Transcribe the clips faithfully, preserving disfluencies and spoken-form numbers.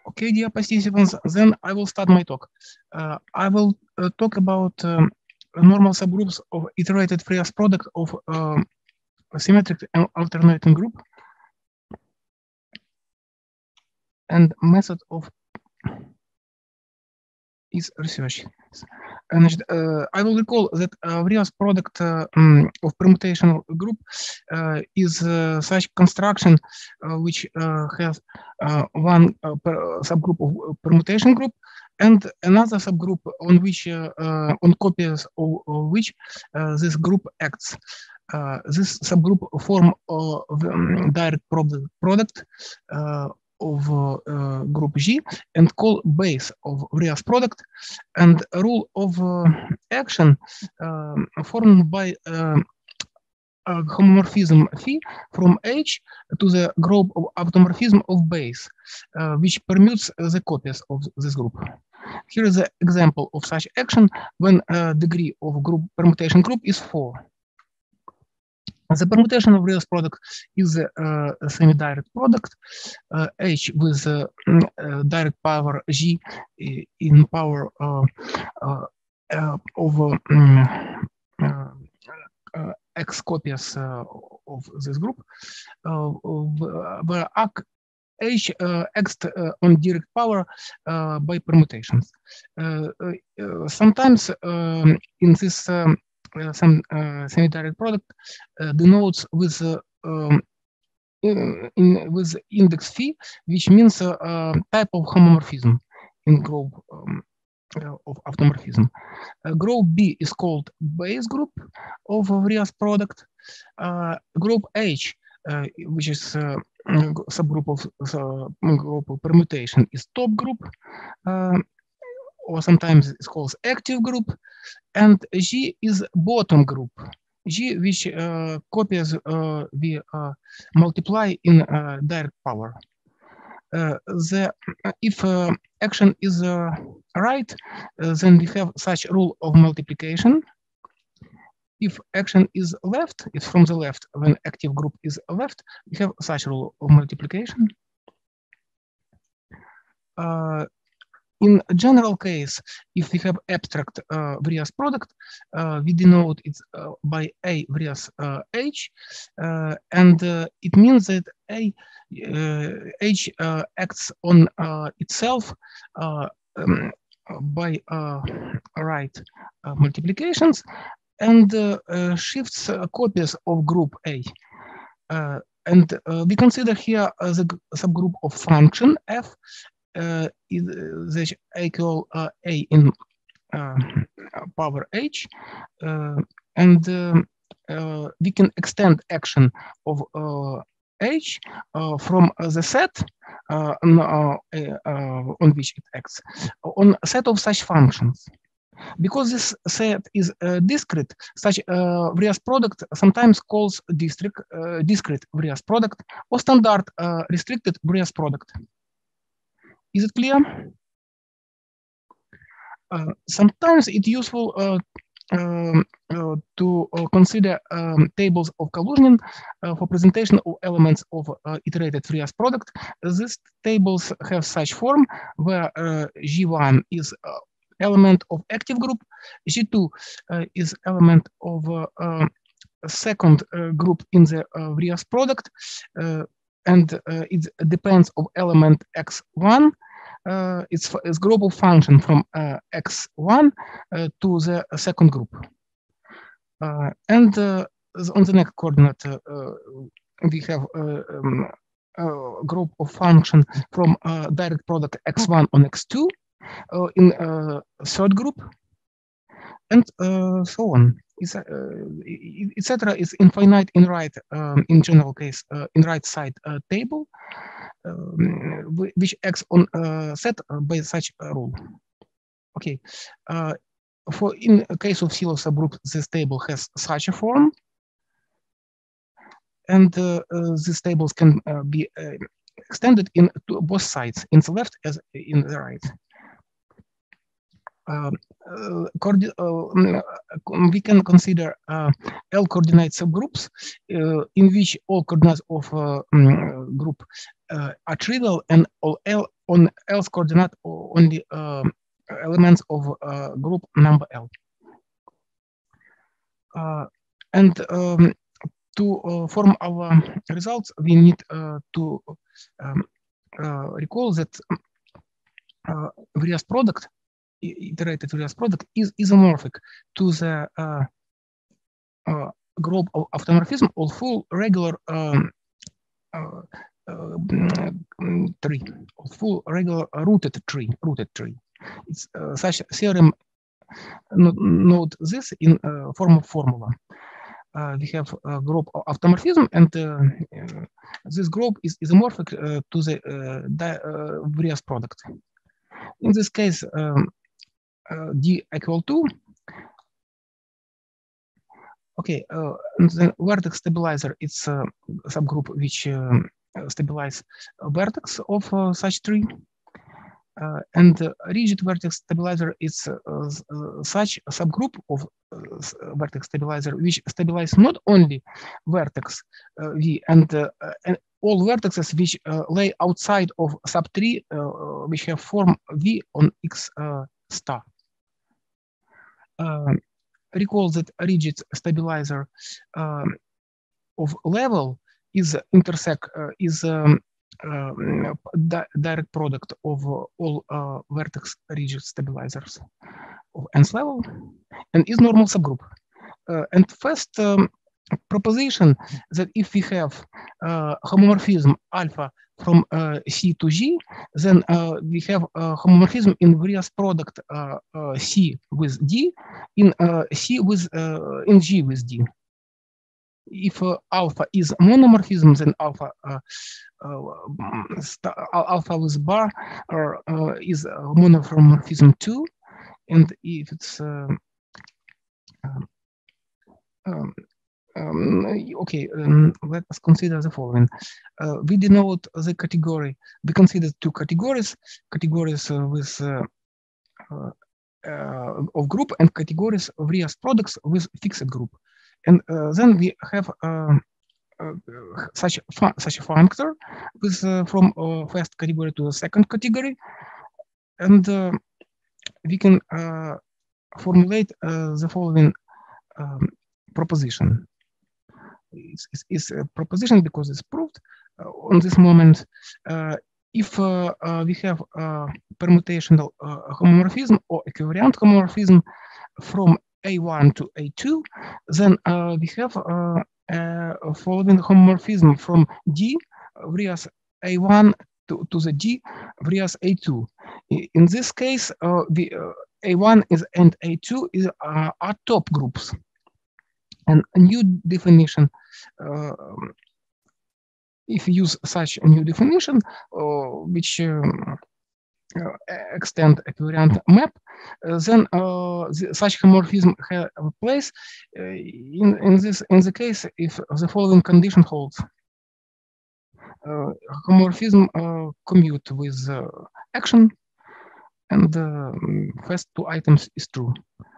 Okay, dear participants, then I will start my talk. Uh, I will uh, talk about um, normal subgroups of iterated Frias product of um, symmetric and alternating group and method of is research. Значит, uh, I will recall that uh, Frias product uh, um, of permutational group uh, is uh, such construction uh, which uh, has uh, one uh, per, subgroup of permutation group and another subgroup on which uh, uh, on copies of, of which uh, this group acts. Uh, this subgroup form of um, direct product, product uh, of uh, group G and call base of Frias product and rule of uh, action uh, formed by uh, uh, homomorphism phi from H to the group of automorphism of base, uh, which permutes the copies of this group. Here is an example of such action when uh, degree of group permutation group is four. The permutation of Frias product is a, uh, a semi-direct product, uh, H with uh, uh, direct power G in power uh, uh, uh, of uh, uh, X copies uh, of this group, uh, where H uh, acts uh, on direct power uh, by permutations. Uh, uh, sometimes um, in this um, Uh, some uh, semi-direct product uh, denotes with uh, um, in, with index phi, which means a uh, uh, type of homomorphism in group um, uh, of automorphism. Uh, group B is called base group of Frias product. Uh, group H, uh, which is uh, subgroup of uh, group of permutation, is top group. Uh, or sometimes it's called active group, and G is bottom group. G, which uh, copies uh, we uh, multiply in uh, direct power. Uh, the, if uh, action is uh, right, uh, then we have such rule of multiplication. If action is left, it's from the left, when active group is left, we have such rule of multiplication. Uh, In a general case, if we have abstract uh, Frias product, uh, we denote it uh, by A Frias uh, H, uh, and uh, it means that A uh, H uh, acts on uh, itself uh, um, by uh, right uh, multiplications and uh, uh, shifts uh, copies of group A. Uh, and uh, we consider here uh, the subgroup of function F. Uh, is the equal uh, A in uh, power H, uh, and um, uh, we can extend action of uh, H uh, from uh, the set uh, on, uh, uh, on which it acts on a set of such functions. Because this set is uh, discrete, such uh, Frias product sometimes calls discrete, uh, discrete Frias product or standard uh, restricted Frias product. Is it clear? Uh, sometimes it's useful uh, uh, uh, to uh, consider um, tables of Kaluzhnin uh, for presentation of elements of uh, iterated Frias product. These tables have such form where uh, G one is uh, element of active group, G two uh, is element of uh, uh, second uh, group in the uh, Frias product, uh, and uh, it depends of element X one. Uh, it's, it's group of function from uh, X one uh, to the second group. Uh, and uh, on the next coordinate, uh, we have uh, um, a group of function from uh, direct product X one on X two uh, in uh, third group, and uh, so on. et cetera is infinite in right, um, in general case, uh, in right side uh, table, um, which acts on uh, set by such a rule. Okay. Uh, for in case of Sylow subgroup, this table has such a form, and uh, uh, these tables can uh, be uh, extended in to both sides, in the left as in the right. Uh, uh, we can consider uh, L coordinate subgroups uh, in which all coordinates of uh, um, group uh, are trivial and all L on L's coordinate only uh, elements of uh, group number L. Uh, and um, to uh, form our results, we need uh, to um, uh, recall that uh, various product, iterated various product, is isomorphic to the uh, uh, group of automorphism of full regular um, uh, uh, tree, of full regular rooted tree, rooted tree. It's uh, such theorem. Note this in uh, form of formula. Uh, we have a group of automorphism, and uh, uh, this group is isomorphic uh, to the uh, di uh, various product. In this case, um, uh, D equal to, okay, uh, the vertex stabilizer, it's a subgroup which uh, stabilize a vertex of uh, such tree. Uh, and uh, rigid vertex stabilizer is uh, uh, such a subgroup of uh, vertex stabilizer which stabilize not only vertex uh, V and, uh, and all vertices which uh, lay outside of subtree uh, which have form V on X uh, star. Uh, recall that rigid stabilizer uh, of level is intersect uh, is um, Uh, di direct product of uh, all uh, vertex rigid stabilizers of nth level and is normal subgroup. Uh, and first um, proposition that if we have uh, homomorphism alpha from uh, C to G, then uh, we have uh, homomorphism in various product uh, uh, C with D in uh, C with uh, in G with D. If uh, alpha is monomorphism, then alpha uh, uh, alpha with bar or uh, is monomorphism two, and if it's uh, um, um, um, okay, um, let us consider the following. Uh, we denote the category. We consider two categories: categories uh, with uh, uh, uh, of group and categories of various products with fixed group. And uh, then we have uh, uh, such such a functor with uh, from uh, first category to the second category, and uh, we can uh, formulate uh, the following um, proposition. It's, it's, it's a proposition because it's proved uh, on this moment. Uh, if uh, uh, we have uh, permutational uh, homomorphism or equivariant homomorphism from A one to A two, then uh, we have uh, uh, following homomorphism from D, various A one to, to the D, various A two. In this case, uh, the uh, A one is and A two is uh, are top groups. And a new definition, uh, if you use such a new definition, uh, which um, Uh, extend equivariant map, uh, then uh, the, such homomorphism have a place uh, in, in this in the case if the following condition holds. Uh, homomorphism uh, commute with uh, action, and uh, first two items is true.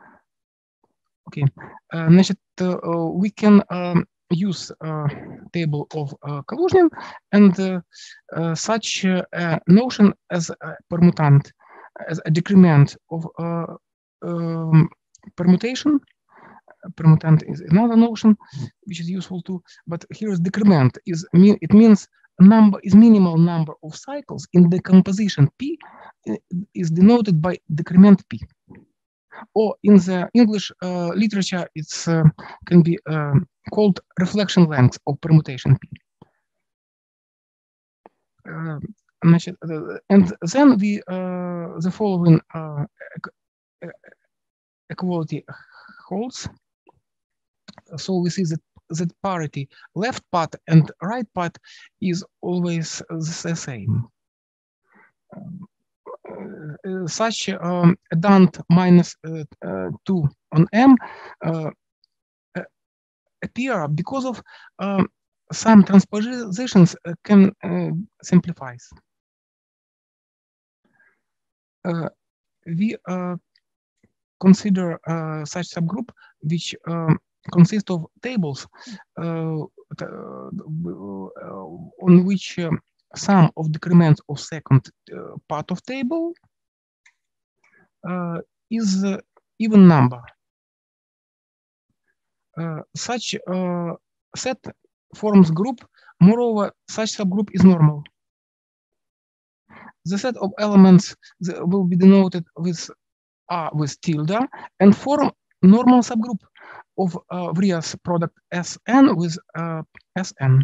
Okay, uh, значит, uh, we can um, use uh, table of uh, Kaluzhnin and uh, uh, such uh, a notion as a permutant, as a decrement of uh, um, permutation. Permutant is another notion which is useful too, but here is decrement is mean it means number is minimal number of cycles in the composition P is denoted by decrement P. Or in the English uh, literature, it's uh, can be uh, called reflection length of permutation P. Uh, and then we uh, the following uh, equality holds. So we see that that parity left part and right part is always the same. Um, Uh, such um, dant minus uh, uh, two on M uh, uh, appear because of um, some transpositions uh, can uh, simplify. Uh, we uh, consider uh, such subgroup which um, consist of tables uh, uh, on which uh, sum of decrements of second uh, part of table uh, is uh, even number. Uh, such uh, set forms group. Moreover, such subgroup is normal. The set of elements will be denoted with A with tilde and form normal subgroup of uh, various product Sn with uh, Sn.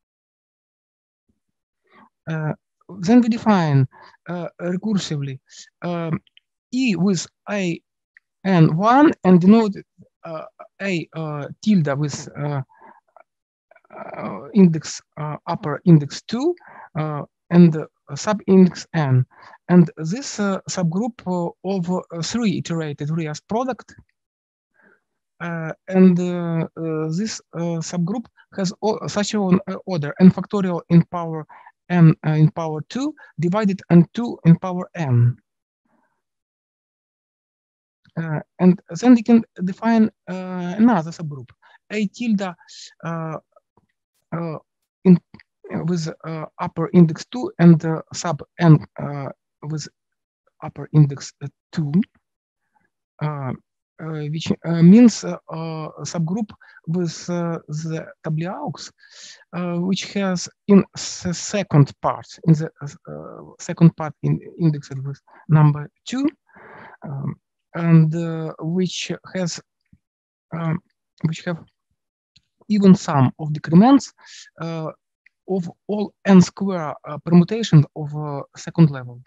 Uh, then we define uh, recursively uh, E with A n one and denote uh, A uh, tilde with uh, uh, index uh, upper index two uh, and uh, sub-index n. And this uh, subgroup uh, of uh, three iterated Rias product uh, and uh, uh, this uh, subgroup has such an order n factorial in power n uh, in power two divided n two in power n. Uh, and then we can define uh, another subgroup, A tilde uh, uh, in, uh, with uh, upper index two and uh, sub n uh, with upper index uh, two, uh, uh, which uh, means uh, uh, subgroup with uh, the Tabliaux, uh, which has in the second part, in the uh, second part in indexed with number two, um, and uh, which has um, which have even sum of decrements uh, of all n square uh, permutation of uh, second level.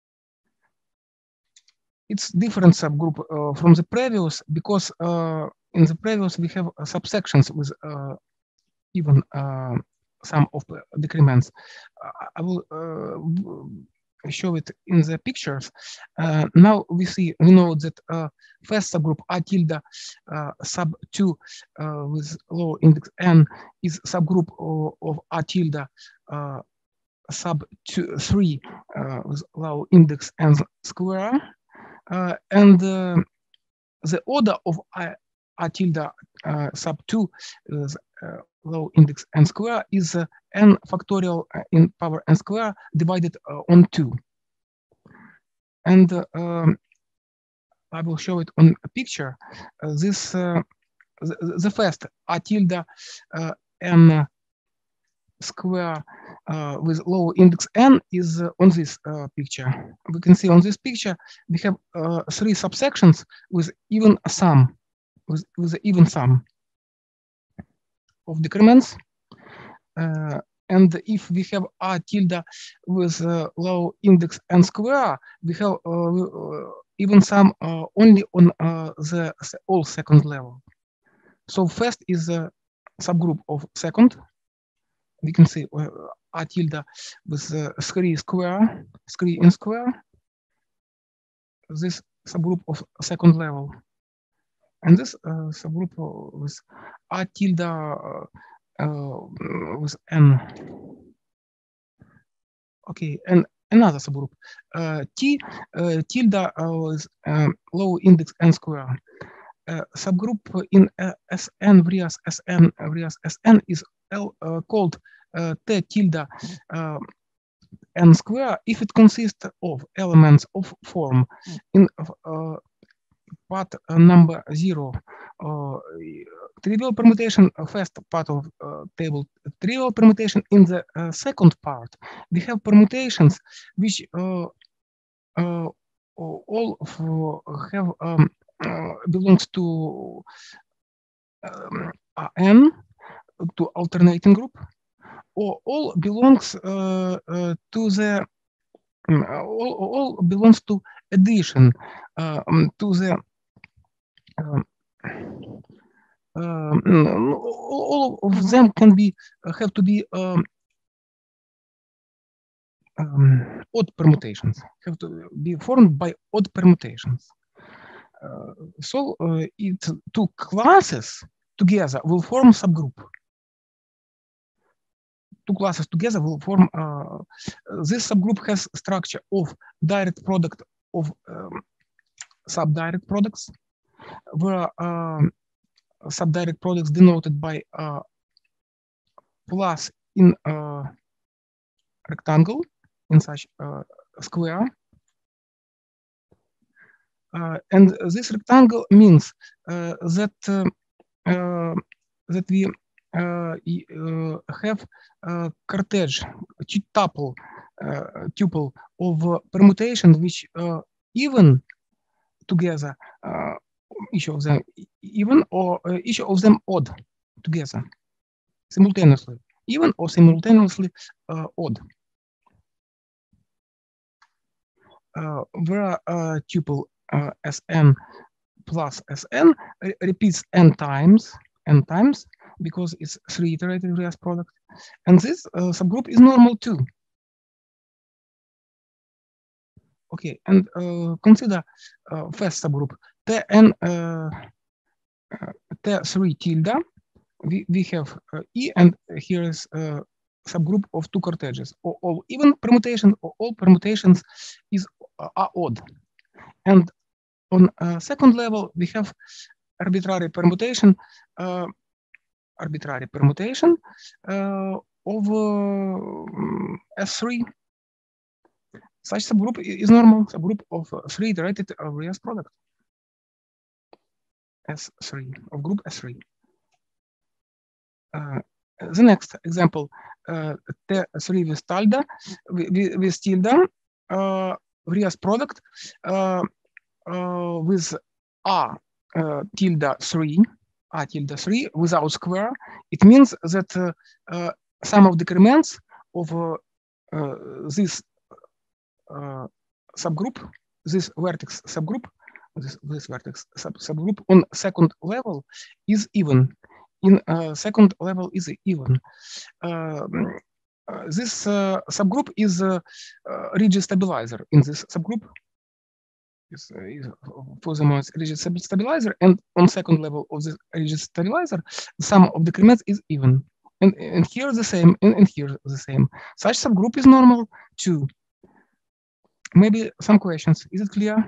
It's different subgroup uh, from the previous because uh, in the previous we have uh, subsections with uh, even uh, sum of decrements. Uh, I will uh, show it in the pictures. Uh, now we see, we know that uh, first subgroup A tilde uh, sub two uh, with low index n is subgroup of, of A tilde uh, sub two, three uh, with low index n square. Uh, and uh, the order of A, A tilde uh, sub two is uh, low index n square is uh, n factorial in power n square divided uh, on two. And uh, um, I will show it on a picture. Uh, this uh, the, the first A tilde uh, n square uh, with low index n is uh, on this uh, picture. We can see on this picture we have uh, three subsections with even sum, with, with the even sum of decrements. Uh, and if we have A tilde with uh, low index n square, we have uh, uh, even sum uh, only on uh, the all second level. So first is a subgroup of second. We can see uh, A tilde with uh, three square, three in square, this subgroup of second level. And this uh, subgroup with A tilde uh, uh, with n. Okay, and another subgroup, uh, T uh, tilde uh, with um, low index n square. Uh, subgroup in uh, Sn various Sn various Sn is L, uh, called uh, T tilde uh, n square if it consists of elements of form in uh, part uh, number zero. Uh, trivial permutation, uh, first part of uh, table, trivial permutation. In the uh, second part, we have permutations which uh, uh, all of, have um, uh, belongs to um, n, to alternating group, or all belongs uh, uh, to the um, all, all belongs to addition um, to the um, um, all of them can be uh, have to be um, um, odd permutations, have to be formed by odd permutations. Uh, so uh, it two classes together will form subgroup. Two classes together will form uh, this subgroup has structure of direct product of um, subdirect products, where uh, subdirect products denoted by uh, plus in uh, rectangle, in such a square. Uh, and this rectangle means uh, that uh, uh, that we uh, uh, have a cortege, a tuple, uh, tuple of uh, permutation which uh, even together, uh, each of them even or uh, each of them odd together, simultaneously, even or simultaneously uh, odd. Uh, where a tuple uh, Sn plus Sn re repeats n times, n times, because it's three iterated Rias product, and this uh, subgroup is normal too. Okay, and uh, consider uh, first subgroup Tn uh, uh, T three tilde. We we have uh, E, and here is a subgroup of two corteges, or all even permutation, or all permutations is uh, are odd, and on uh, second level we have arbitrary permutation, uh, arbitrary permutation uh, of uh, S three. Such subgroup is normal subgroup of uh, three iterated Rias product. S three of group S three. Uh, the next example, uh, T three with tilde, with, with tilde, uh, Rias product uh, uh, with A uh, tilde three, A tilde three without square. It means that uh, uh, sum of decrements of uh, uh, this uh, subgroup, this vertex subgroup, this, this vertex sub subgroup on second level is even. In uh, second level is even. Uh, uh, this uh, subgroup is a uh, rigid stabilizer. In this subgroup is, uh, is furthermore rigid stabilizer, and on second level of this rigid stabilizer, the sum of decrements is even. And, and here the same, and, and here the same. Such subgroup is normal too. Maybe some questions. Is it clear?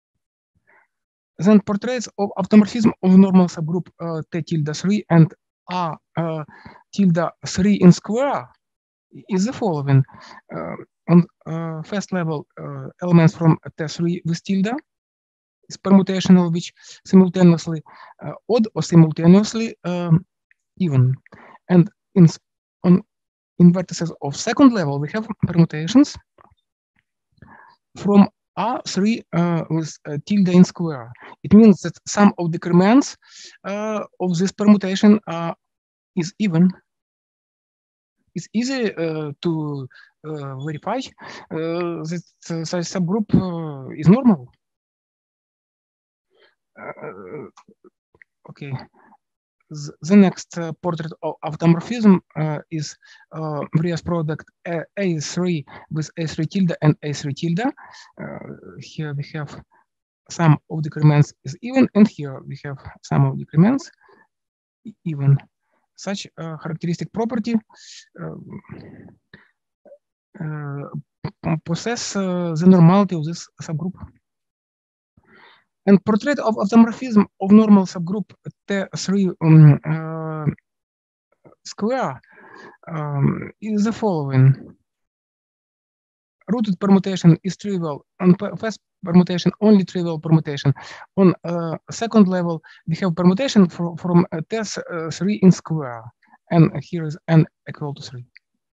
Then portraits of automorphism of normal subgroup uh, T tilde three and A uh, tilde three in square is the following. Uh, on uh, first level, uh, elements from T three with tilde is permutational, which simultaneously uh, odd or simultaneously um, even. And in, on, in vertices of second level, we have permutations from A three uh, with uh, tilde in square. It means that sum of decrements uh, of this permutation uh, is even. It's easy uh, to uh, verify uh, that uh, such subgroup uh, is normal. Uh, okay. The next uh, portrait of automorphism uh, is uh, Rias product uh, A three with A three tilde and A three tilde. Uh, here we have sum of decrements is even, and here we have sum of decrements even. Such a characteristic property uh, uh, possess uh, the normality of this subgroup. And portrait of automorphism of normal subgroup T three um, uh, square um, is the following. Rooted permutation is trivial. On first permutation, only trivial permutation. On uh, second level, we have permutation for, from uh, T three in square. And here is n equal to three.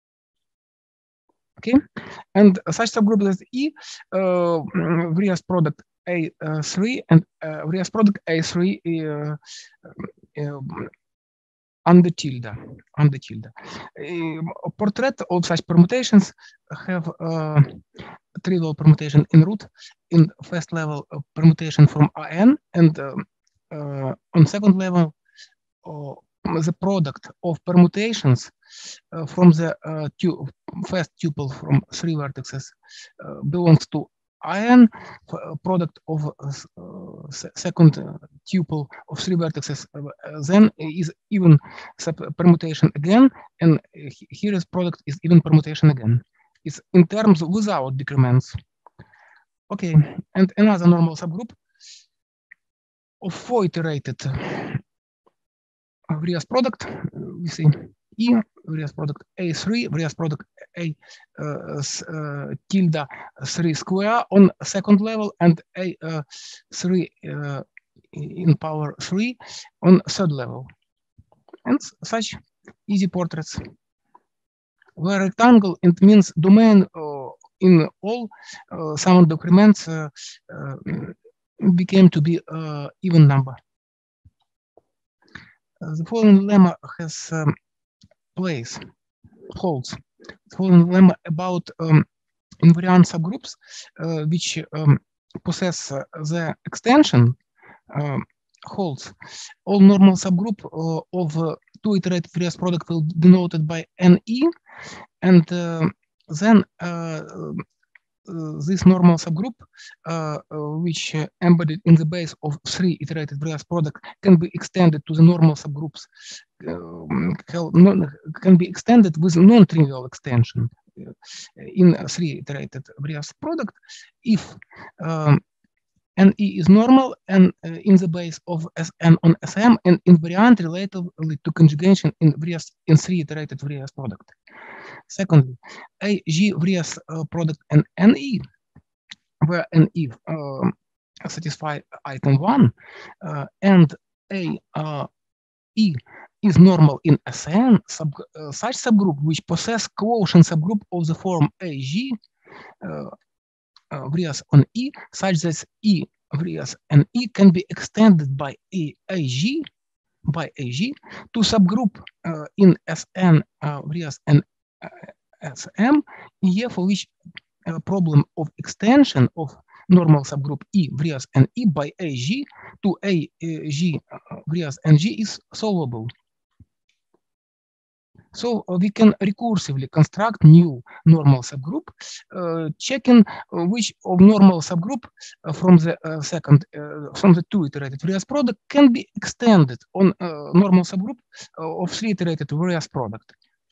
Okay, and such subgroup as E, uh, Rias product A three and uh, Rias product A three uh, uh, under tilde, under tilde. Uh, portrait of such permutations have uh, trivial permutation in root, in first level uh, permutation from A N, and uh, uh, on second level uh, the product of permutations uh, from the uh, tu first tuple from three vertices uh, belongs to I N, uh, product of uh, second uh, tuple of three vertices uh, then is even permutation again, and here is product is even permutation again. It's in terms without decrements. Okay, and another normal subgroup of four iterated Rias product, we see E various product A three, various product A uh, uh, tilde three square on second level, and A uh, three uh, in power three on third level. And such easy portraits. Where rectangle, it means domain uh, in all uh, some documents uh, uh, became to be uh, even number. Uh, the following lemma has um, place, holds. The following lemma about um, invariant subgroups uh, which um, possess uh, the extension uh, holds. All normal subgroup uh, of uh, two iterated various product will be denoted by N E, and uh, then uh, uh, this normal subgroup, uh, uh, which uh, embedded in the base of three iterated various product, can be extended to the normal subgroups, um, can be extended with non-trivial extension uh, in three iterated various product if um, N E is normal and uh, in the base of S N on S M and invariant relatively to conjugation in various in three iterated various product. Secondly, A G various uh, product and N E, where N E uh, satisfy item one, uh, and A uh, E is normal in S N, sub, uh, such subgroup which possess quotient subgroup of the form A G uh, uh, various on E, such that E various and E can be extended by A, AG by A G to subgroup uh, in S N uh, various and uh, S M, here for which uh, problem of extension of normal subgroup E various and E by A G to A G uh, various and G is solvable. So uh, we can recursively construct new normal subgroup, uh, checking uh, which of normal subgroup uh, from the uh, second, uh, from the two iterated various product can be extended on uh, normal subgroup uh, of three iterated various product.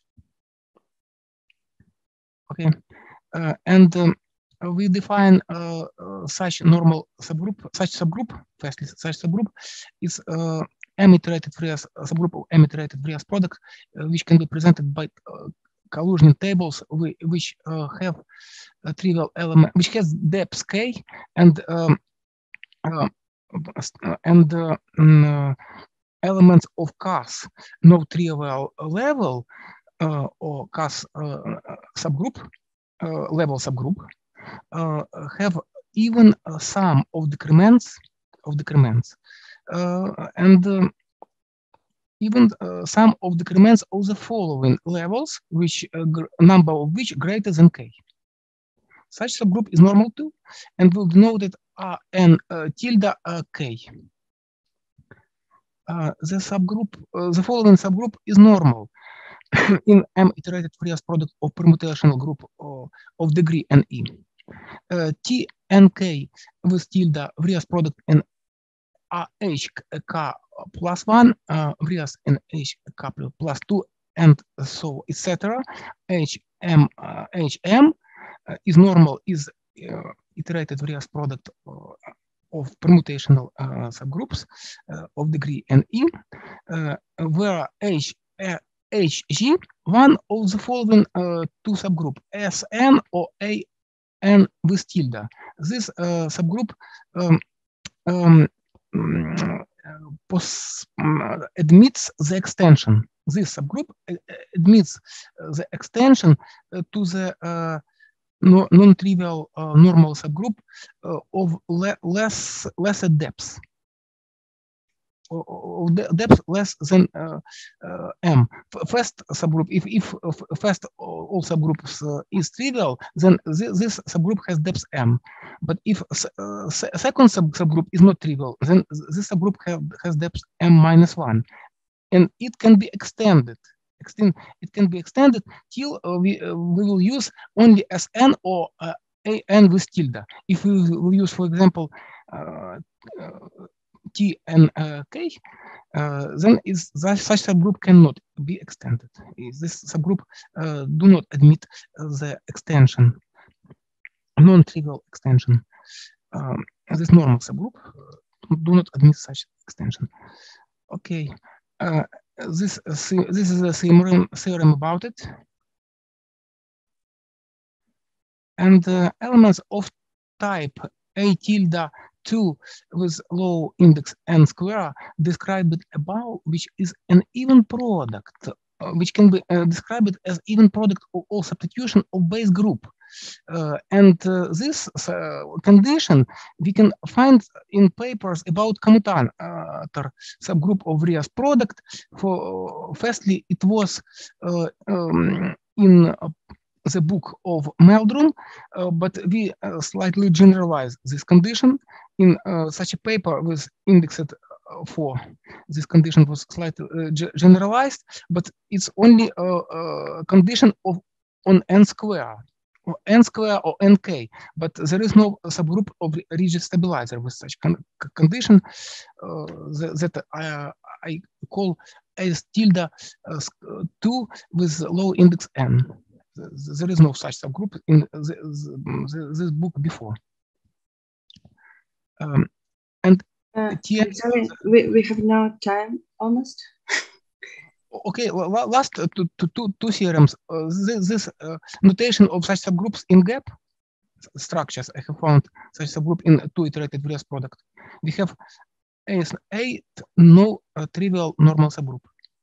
Okay, uh, and um, we define uh, uh, such normal subgroup, such subgroup, firstly, such subgroup is uh, M iterated various uh, subgroup of M iterated various product, uh, which can be presented by uh, collision tables, we, which uh, have a trivial element, which has depth k and um, uh, and uh, um, elements of class no trivial level uh, or class uh, subgroup uh, level subgroup uh, have even uh, sum of decrements of decrements. Uh, and um, even uh, some of decrements of the following levels, which uh, number of which greater than k. Such subgroup is normal too, and will be denoted R n uh, tilde uh, k. Uh, the subgroup, uh, the following subgroup is normal in M iterated various product of permutational group uh, of degree N E. Uh, T N K with tilde various product in A H K plus one, uh, various in H K plus two, and so et cetera. H M uh, H M uh, is normal is uh, iterated various product uh, of permutational uh, subgroups uh, of degree N E, uh, where H uh, H G one of the following uh, two subgroup S N or A N with tilde. This uh, subgroup um, um, pos admits the extension. This subgroup admits the extension to the uh, non-trivial uh, normal subgroup uh, of le less lesser depth. Of depth less than uh, uh, M. First subgroup, if, if first all subgroups uh, is trivial, then th this subgroup has depth M. But if uh, second sub subgroup is not trivial, then this subgroup have, has depth M minus one. And it can be extended. Extend, it can be extended till uh, we, uh, we will use only S N or uh, A N with tilde. If we will use, for example, uh, uh, T and uh, K, uh, then is that such subgroup cannot be extended. This subgroup uh, do not admit uh, the extension, non-trivial extension. Um, this normal subgroup uh, do not admit such extension. Okay, uh, this this is a theorem theorem about it, and uh, elements of type A tilde two with low index n square described above, which is an even product, uh, which can be uh, described as even product of all substitution of base group. Uh, and uh, this uh, condition we can find in papers about commutator subgroup of Rias product. For firstly, it was uh, um, in uh, the book of Meldrum, uh, but we uh, slightly generalize this condition in uh, such a paper with indexed uh, for this condition was slightly uh, generalized, but it's only a, a condition of on n square. Or n square or nk, but there is no subgroup of rigid stabilizer with such con condition uh, that, that I, I call as tilde uh, two with low index n. There is no such subgroup in the, the, this book before. Um, and uh, sorry, we, we have no time almost. Okay, well, last uh, two, two, two theorems. Uh, this this uh, notation of such subgroups in gap structures, I have found such subgroup in two iterated Rias product. We have as eight no uh, trivial normal subgroup.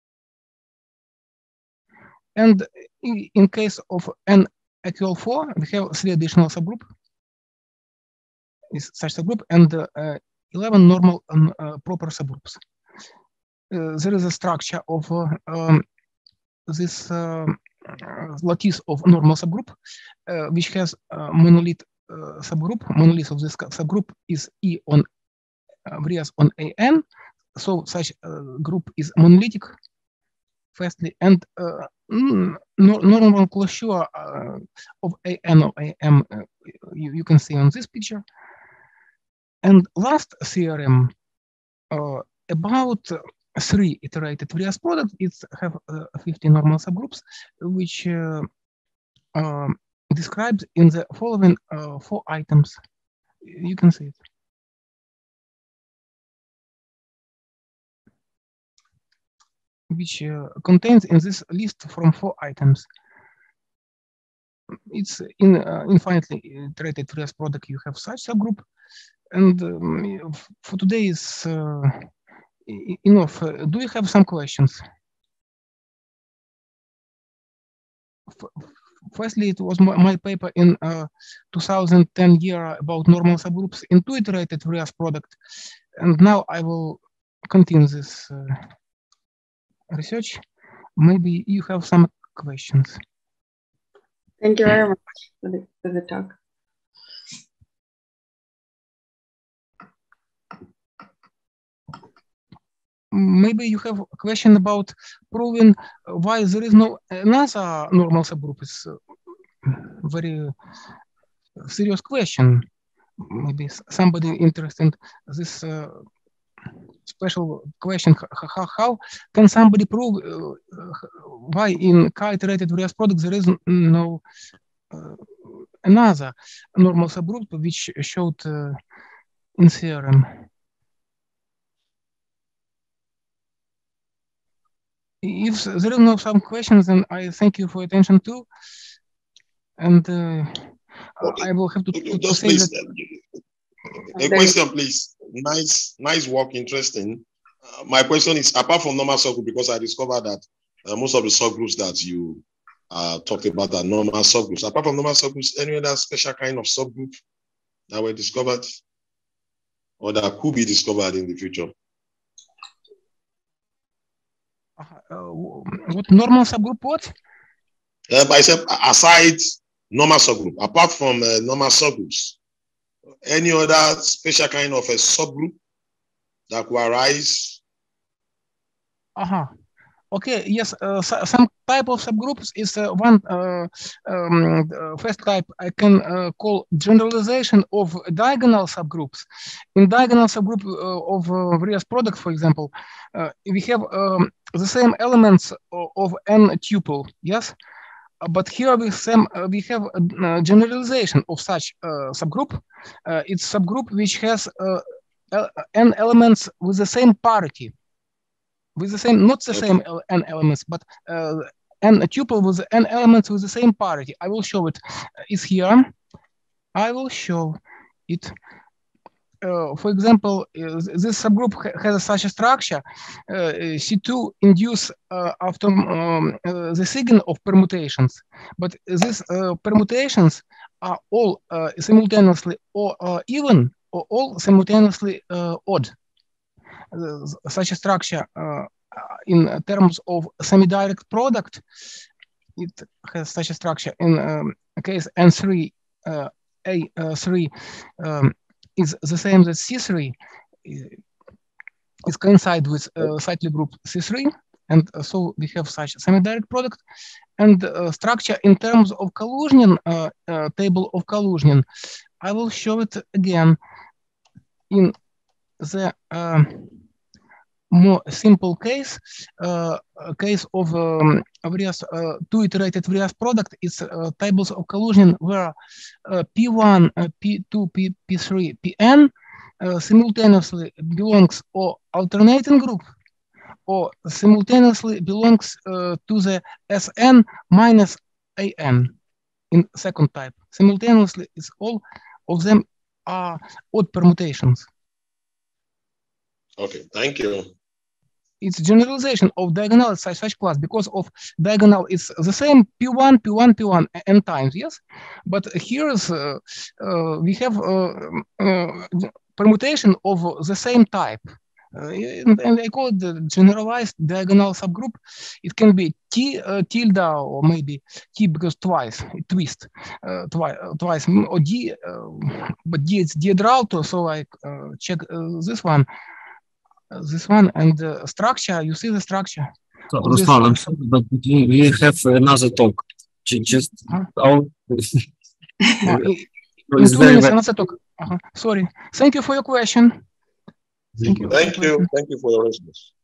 And in, in case of n equal four, we have three additional subgroup. Is such subgroup and uh, eleven normal um, uh, proper subgroups. Uh, there is a structure of uh, um, this uh, lattice of normal subgroup, uh, which has a monolith uh, subgroup. Monolith of this subgroup is E on uh, Rias on A N. So such uh, group is monolithic, firstly, and uh, normal closure uh, of A N or A M uh, you, you can see on this picture. And last theorem uh, about three iterated Rias product, it's have uh, fifty normal subgroups, which uh, uh, described in the following uh, four items. You can see it. Which uh, contains in this list from four items. It's in uh, infinitely iterated Rias product. You have such subgroup, and um, for today is. Uh, Enough. Do you have some questions? Firstly, it was my, my paper in uh, two thousand ten year about normal subgroups in two iterated Rias product, and now I will continue this uh, research. Maybe you have some questions. Thank you very much for the, for the talk. Maybe you have a question about proving why there is no another normal subgroup. It's a very serious question. Maybe somebody interested in this uh, special question. How, how can somebody prove uh, why in k-iterated Rias product there is no uh, another normal subgroup which showed uh, in theorem? If there is no some questions, then I thank you for attention too, and uh, okay. I will have to, to, Just to say please, that. A question, please. Nice, nice work, interesting. Uh, my question is, apart from normal subgroup, because I discovered that uh, most of the subgroups that you uh, talked about are normal subgroups. Apart from normal subgroups, any other special kind of subgroup that were discovered or that could be discovered in the future? Uh, what normal subgroup? What? Uh, I said aside normal subgroup, apart from uh, normal subgroups, any other special kind of a subgroup that could arise? Uh huh. Okay. Yes. Uh, so, some type of subgroups is uh, one uh, um, first type I can uh, call generalization of diagonal subgroups. In diagonal subgroup uh, of uh, Rias product, for example, uh, we have um, the same elements of, of n tuple. Yes. But here we, some, uh, we have a, a generalization of such uh, subgroup. Uh, it's subgroup which has uh, n elements with the same parity. with the same, not the same n elements, but uh, n a tuple with n elements with the same parity. I will show it. It's here. I will show it. Uh, for example, uh, this subgroup ha has such a structure. Uh, C two induce uh, after um, uh, the signal of permutations, but these uh, permutations are all uh, simultaneously or uh, even or all simultaneously uh, odd. Uh, such a structure uh, in terms of semi-direct product, it has such a structure in um, case N three, uh, A three um, is the same as C three, is coincide with uh, cyclic group C three, and uh, so we have such semi-direct product. And uh, structure in terms of Kaluzhnin, uh, uh, table of Kaluzhnin, I will show it again in the uh, more simple case, uh, case of um, various uh, two iterated various product. It's uh, tables of Kaluzhnin where uh, P one, uh, P two, P, P3, Pn uh, simultaneously belongs or alternating group or simultaneously belongs uh, to the Sn minus An in second type. Simultaneously, it's all of them are odd permutations. Okay, thank you. It's generalization of diagonal such such class because of diagonal is the same P one, P one, P one n times, yes. But here's uh, uh, we have uh, uh, permutation of the same type, uh, and, and I call it the generalized diagonal subgroup. It can be T uh, tilde or maybe T because twice it twist uh, twice uh, twice or D, uh, but D it's Diedrauto, so I uh, check uh, this one. This one and the structure, you see the structure. So, Ruslan, I'm sorry, but we, we have another talk. Just huh? Our, uh, in two minutes, another talk. Uh -huh. Sorry. Thank you for your question. Thank you. Thank you. Thank you for your response.